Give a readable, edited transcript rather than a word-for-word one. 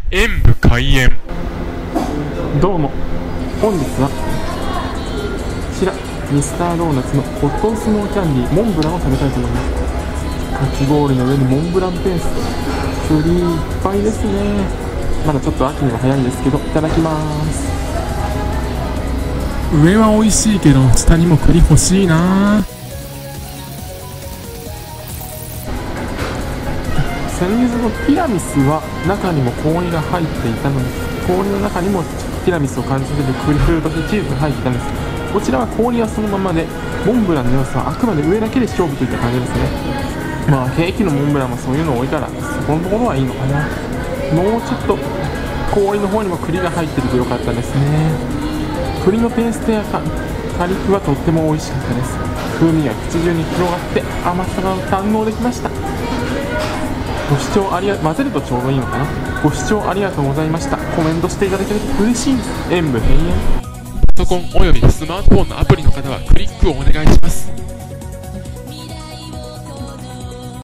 演武開演。 どうも、本日はこちらミスタードーナツのホットスノーキャンディーモンブランを食べたいと思います。かき氷の上にモンブランペースト、栗いっぱいですね。まだちょっと秋には早いんですけど、いただきます。 上は美味しいけど下にも栗欲しいな。 先日のティラミスは中にも氷が入っていたのです。氷の中にもティラミスを感じさせるクリームとしてチーズが入っていたんです。こちらは氷はそのままで、モンブランの要素はあくまで上だけで勝負といった感じですね。まあケーキのモンブランはそういうの多いから、そこのところはいいのかな。もうちょっと氷の方にも栗が入ってるとよかったですね。栗のペーストや果肉はとっても美味しかったです。風味が口中に広がって甘さが堪能できました。ご視聴混ぜるとちょうどいいのかな。ご視聴ありがとうございました。コメントしていただけると嬉しいです。演武閉園。 パソコンおよびスマートフォンのアプリの方はクリックをお願いします。